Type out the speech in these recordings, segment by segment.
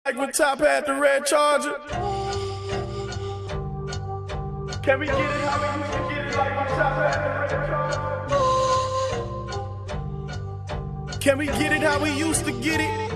Like when Top had the red Charger. Can we get it how we used to get it? Like when Top had the red Charger. Can we get it how we used to get it?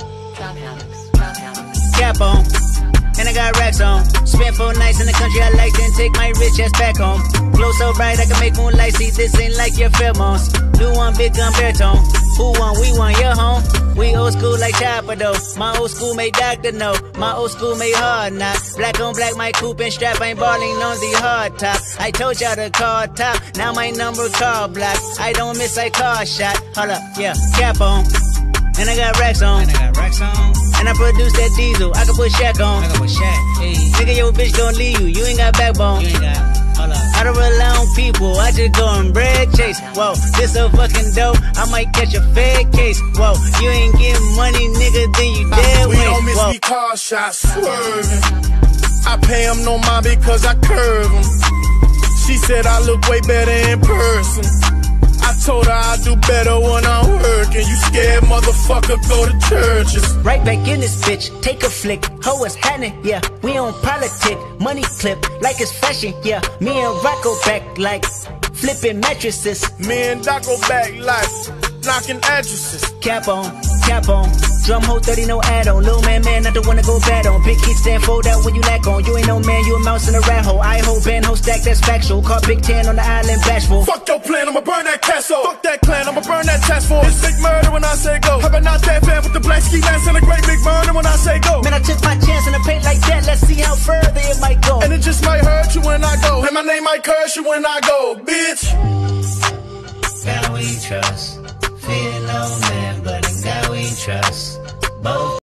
Cap on, and I got racks on. Spent 4 nights in the country I like, then take my rich ass back home. Glow so bright I can make moonlight see. This ain't like your pheromones. New one, big gun baritone. Who won? We won, your home. We old school like Chopper though. My old school made Doctor know. My old school made Hard Knock. Black on black, my coupe and strap. Ain't balling on the hard top. I told y'all to call top. Now my number call block. I don't miss, I call shot. Hold up, yeah, cap on. And I got racks on. And I produce that diesel. I can put Shaq on. Hey. Nigga, your bitch gon' leave you. You ain't got backbone. I don't rely on people, I just go and bread chase. Whoa, this a fucking dope, I might catch a fed case. Whoa, you ain't getting money, nigga, then you dead weight. We don't miss these car shots, swerving. I pay him no mind because I curve him. She said I look way better in person. I told her I do better when I'm working. You scared motherfucker, go to churches. Right back in this bitch, take a flick. Ho is happening, yeah. We on politic, money clip like it's fashion, yeah. Me and Rocco back like flipping mattresses. Me and Doc go back like knocking addresses. Cap on, drum hole 30, no add-on. Lil' man, not the one to go bad on. Big kick stand, fold out when you lack on. You ain't no man, you a mouse in a rat hole. I hold band, hold stack, that's factual. Call Big 10 on the island, bashful. Fuck your plan, I'ma burn that castle. Fuck that clan, I'ma burn that task force. It's big murder when I say go. How about not that fan with the black ski mask and a great big murder when I say go. Man, I took my chance in a paint like that, let's see how further it might go. And it just might hurt you when I go. And my name might curse you when I go, bitch. God we trust. Fear no man, but in God we trust. Both